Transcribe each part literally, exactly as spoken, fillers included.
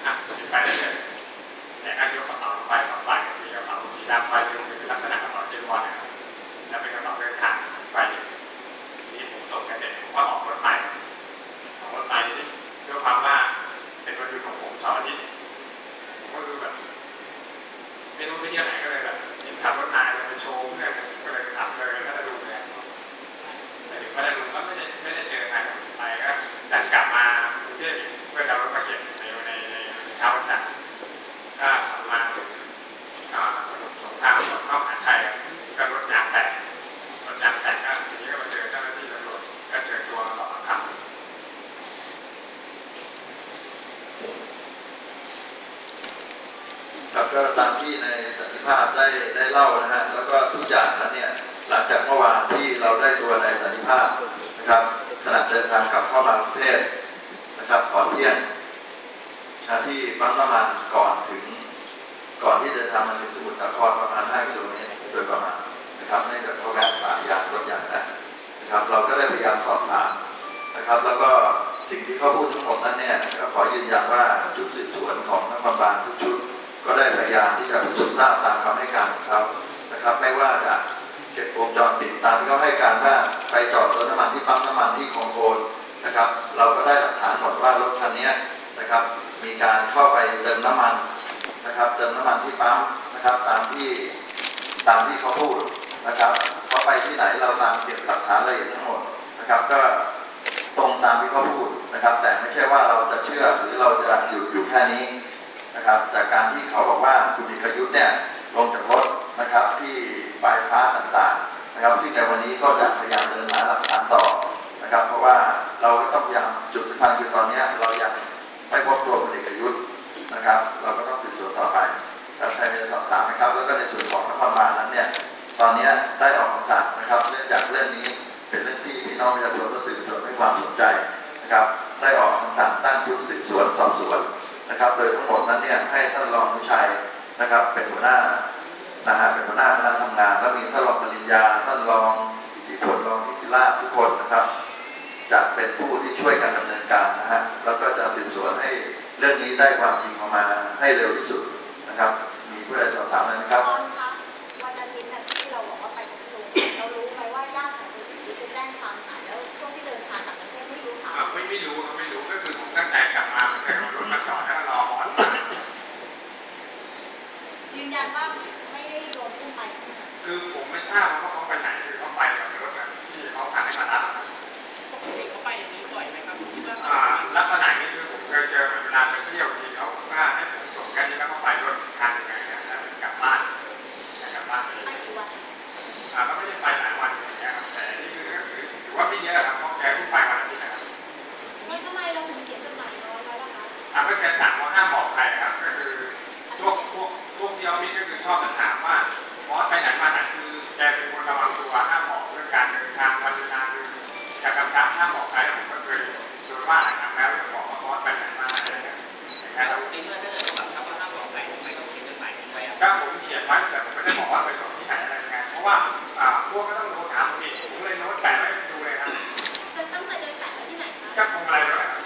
อ่ะไปได้เลยแต่การยกกระเป๋าไปสองใบมีกระเป๋าสีดำใบหนึ่งเป็นลักษณะกระเป๋าเจนบอลนะครับแล้วเป็นกระเป๋าเดินทางใบหนึ่งนี่ผมส่งกันเสร็จผมก็ออกรถไปออกรถไปด้วยความว่าเป็นวันหยุดของผมเสาร์อาทิตย์ผมก็คือแบบไม่รู้ไปเที่ยวไหนก็เลยแบบเห็นขับรถมาเลยไปโชว์เพื่อนก็เลยขับเลยก็ได้ดูเลยแต่ถึงไม่ได้ดูก็ไม่ได้ไม่ได้เจอใครไปก็ดันกลับมากรุงเทพเพื่อเอารถมาเก็บในในในเช้าวันจันทร์ก็ขับมาถึงสมุทรสงครามเข้าหาชัยก็รถยางแตกรถยางแตกก็ทีนี้ก็มาเจอเจ้าหน้าที่ตำรวจก็เชิญตัวมาสอบปากคำครับก็ตามที่ในสันติภาพได้ได้เล่านะฮะแล้วก็ทุกอย่างนั้นเนี่ยหลังจากเมื่อวานที่เราได้ตัวในสันติภาพนะครับขณะเดินทางกลับเข้ามากรุงเทพนะครับก่อนเที่ยงที่ปั๊มน้ำมันก่อนถึงก่อนที่เดินทางมาถึงสมุทรสาครประมาณห้ากิโลเมตรโดยประมาณนะครับเนื่องจากเขาแวะปะยางรถยางแตกนะครับเราก็ได้พยายามสอบถามนะครับแล้วก็สิ่งที่เขาพูดทั้งหมดนั้นเนี่ยก็ขอยืนยันว่าชุดสืบสวนของนครบาลทุกชุดก็ได้พยายามที่จะพิสูจน์ทราบตามคำให้การของเขานะครับไม่ว่าจะเก็บวงจรปิดตามที่เขาให้การว่าไปจอดเติมน้ำมันที่ปั๊มน้ำมันที่คลองโคนนะครับเราก็ได้หลักฐานหมดว่ารถคันนี้นะครับมีการเข้าไปเติมน้ำมันนะครับเติมน้ำมันที่ปั๊มนะครับตามที่ตามที่เขาพูดนะครับเขาไปที่ไหนเราตามเก็บหลักฐานละเอียดทั้งหมดนะครับก็ตรงตามที่เขาพูดนะครับแต่ไม่ใช่ว่าเราจะเชื่อหรือเราจะหยุดอยู่แค่นี้นะครับจากการที่เขาบอกว่าคุณอิกยุทธ์เนี่ยลงจากรถนะครับที่บายพาสต่างๆนะครับที่ในวันนี้ก็จะพยายามเดินหาหลักฐานต่อนะครับเพราะว่าเราก็ต้องพยายามจุดสำคัญคือตอนนี้เรายังไม่พบตัวคุณอิกยุทธ์นะครับเราก็ต้องสืบสวนต่อไปถ้าใครมีสอบถามนะครับแล้วก็ในส่วนของนครบาลนั้นเนี่ยตอนนี้ได้ออกคำสั่งนะครับเนื่องจากเรื่องนี้เป็นเรื่องที่พี่น้องประชาชนและสื่อมวลชนให้ความสนใจนะครับได้ออกคำสั่งตั้งชุดสืบสวนสอบสวนนะครับโดยทั้งหมดนั้นเนี่ยให้ท่านรองผู้ชัยนะครับเป็นหัวหน้านะฮะเป็นหัวหน้าคณะทำงานแล้วมีท่านรองปริญญาท่านรองอิทธิพลรองอิทธิราชทุกคนนะครับจะเป็นผู้ที่ช่วยกันดำเนินการนะฮะแล้วก็จะสืบสวนให้เรื่องนี้ได้ความจริงออกมาให้เร็วที่สุดนะครับมีผู้ใดสอบถามอะไรไหมครับตอนคะวันอาทิตย์ที่เราบอกว่าไปกับลุงเรารู้ไหมว่าญาติของลุงจะแจ้งความหายแล้วช่วงที่เดินทางกลับประเทศไม่รู้ค่ะไม่ไม่รู้ไม่รู้ก็คือผมตั้งใจกลับมาแต่รถมาจอดแล้วรอหอนยืนยันว่าไม่ได้โดนอุ้มไปคือผมไม่ทราบว่าเขาไปไหนคือเขาไปกับรถที่เขาสั่งให้มารับปกติเขาไปอย่างนี้บ่อยไหมครับลักษณะนี้คือผมเคยเจอเวลาไปเที่ยวทีเขาว่าให้ผมส่งแค่นี้แล้วเขาไปรถคันหนึ่งนะกลับบ้านกลับบ้านไปกี่วันอ่าก็ไม่ได้ไปหลายวันอย่างเงี้ยครับแต่นี่คือถือว่าไม่เยอะครับเพราะแกเพิ่งไปวันอาทิตย์นะครับแล้วทำไมเราถึงเขียนจดหมายน้อยไว้ล่ะคะอ่าเพื่อแกสั่งว่าห้ามบอกใครครับก็คือพวกพวกพวกที่ออฟฟิศก็คือชอบจะถามว่าบอสไปไหนมาไหนคือแกเป็นคนระวังตัวห้ามบอกเรื่องการเดินทางวันเดินทางคือจะกำชับห้ามบอกใครผมก็เคยโดนว่าหลายครั้งแล้วจะบอกว่าบอสไปไหนมาไหนแต่เราจริงๆถ้าเกิดเขาบังคับว่าห้ามบอกใครทำไมต้องเขียนจดหมายไว้ก็ผมเขียนไว้แต่ผมไม่ได้บอกว่าไปส่งที่ไหนอะไรยังไงเพราะว่าอ่าพวกก็ต้องโน้ตถามผมเองผมเลยโน้ตแปะไว้ดูเลยครับจะตั้งใจเดินสายไปที่ไหนคะก็คงอะไรเลยครับ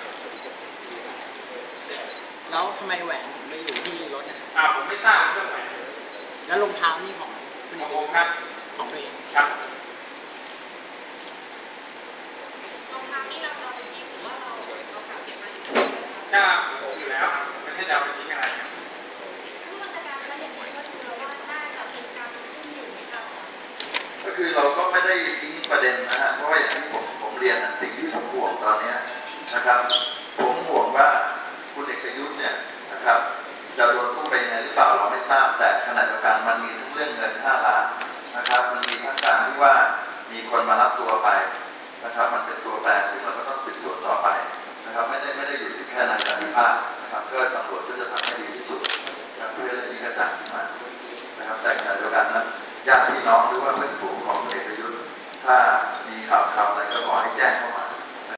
แล้วทำไมแหวนถึงไม่อยู่ที่รถนะอ่าผมไม่ทราบเรื่องแหวนแล้วรองเท้านี่ของคุณเอกของครับของตัวเองครับรองเท้านี่เราจะไปทิ้งหรือว่าเราเรากลับเก็บมาอยู่ที่ก็ผมอยู่แล้วครับไม่ใช่จะเอาไปทิ้งอะไรครับผู้บัญชาการแล้วอย่างนี้ก็คือว่าน่าจะเป็นการขึ้นอยู่ไหมคะก็คือเราก็ไม่ได้ทิ้งประเด็นนะฮะเพราะว่าอย่างที่ผมผมเรียนสิ่งที่ผมห่วงตอนนี้นะครับผมห่วงว่าคุณเอกยุทธ์เนี่ยนะครับจะโดนตู้ไปไงหรือเปล่าเราไม่ทราบแต่ขณะเดียวกันมันมีทั้งเรื่องเงินห้าล้านนะครับมันมีทั้งการที่ว่ามีคนมารับตัวไปนะครับมันเป็นตัวแปรซึ่งเราก็ต้องสืบสวนต่อไปนะครับไม่ได้ไม่ได้อยู่แค่ในสันติภาพนะครับก็ตำรวจก็จะ